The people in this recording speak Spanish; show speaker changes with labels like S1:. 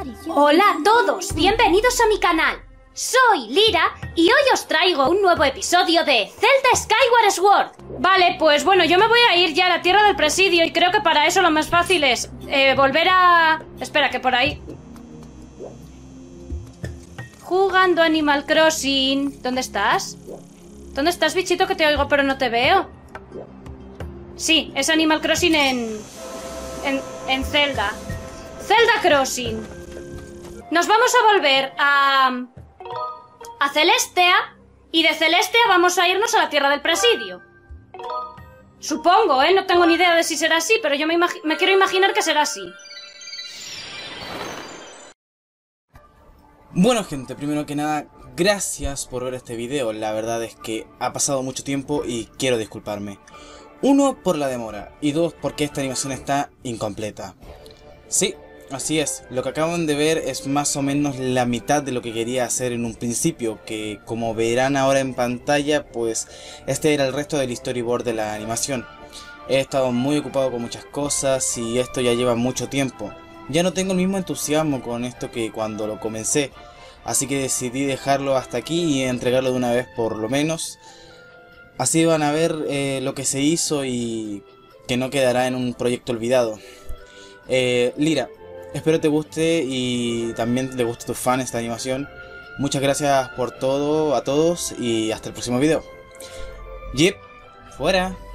S1: Hola a todos, bienvenidos a mi canal. Soy Lira y hoy os traigo un nuevo episodio de Zelda Skyward Sword. Vale, pues bueno, yo me voy a ir ya a la Tierra del Presidio y creo que para eso lo más fácil es volver a... Espera, que por ahí... Jugando Animal Crossing. ¿Dónde estás? ¿Dónde estás, bichito, que te oigo pero no te veo? Sí, es Animal Crossing en Zelda. Zelda Crossing. Nos vamos a volver a Celestia y de Celestia vamos a irnos a la Tierra del Presidio. Supongo, no tengo ni idea de si será así, pero yo me quiero imaginar que será así.
S2: Bueno, gente, primero que nada, gracias por ver este video. La verdad es que ha pasado mucho tiempo y quiero disculparme. Uno, por la demora, y dos, porque esta animación está incompleta. Sí, así es, lo que acaban de ver es más o menos la mitad de lo que quería hacer en un principio, que como verán ahora en pantalla, pues este era el resto del storyboard de la animación. He estado muy ocupado con muchas cosas y esto ya lleva mucho tiempo. Ya no tengo el mismo entusiasmo con esto que cuando lo comencé, así que decidí dejarlo hasta aquí y entregarlo de una vez por lo menos. Así van a ver lo que se hizo y que no quedará en un proyecto olvidado. Lira, espero te guste y también le guste a tus fans esta animación. Muchas gracias por todo a todos y hasta el próximo video. Jeep, fuera.